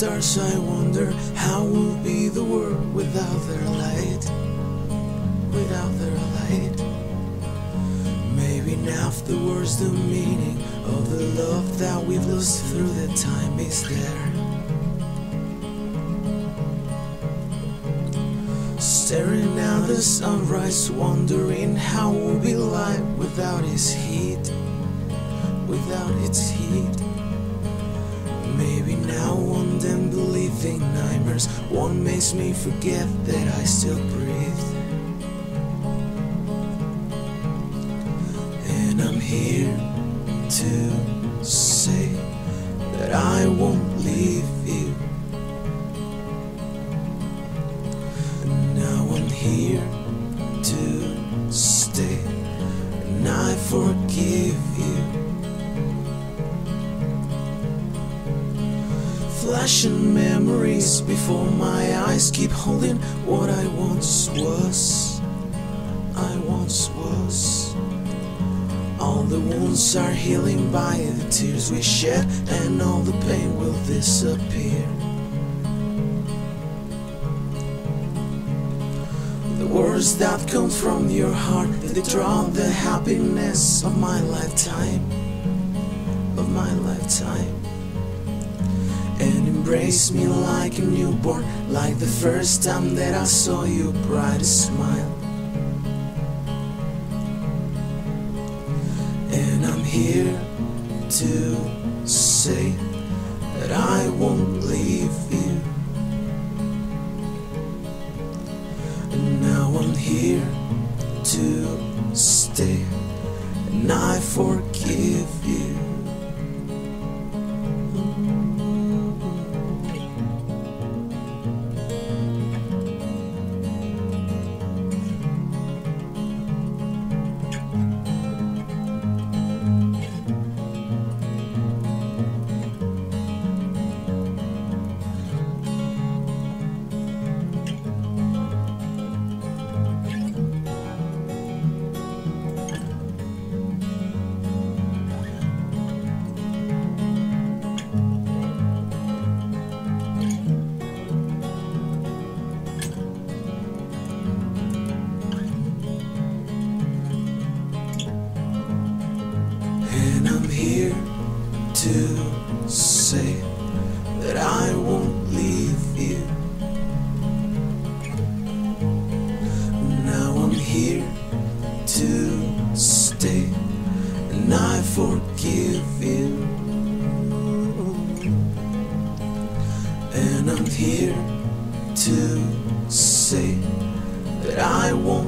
stars, I wonder how would be the world without their light, without their light. Maybe now afterwards the meaning of the love that we've lost through the time is there. Staring at the sunrise, wondering how would be life without its heat, without its heat. Maybe now one then believing nightmares, one makes me forget that I still breathe. And I'm here to say that I won't leave you. And now I'm here to stay, and I forgive you. Flashing memories before my eyes keep holding what I once was, I once was. All the wounds are healing by the tears we shed, and all the pain will disappear. The words that come from your heart, they draw the happiness of my lifetime, of my lifetime. And embrace me like a newborn, like the first time that I saw your bright smile. And I'm here to say that I won't leave you. And now I'm here to stay, and I forgive you. And I'm here to say that I won't leave you. Now I'm here to stay, and I forgive you. And I'm here to say that I won't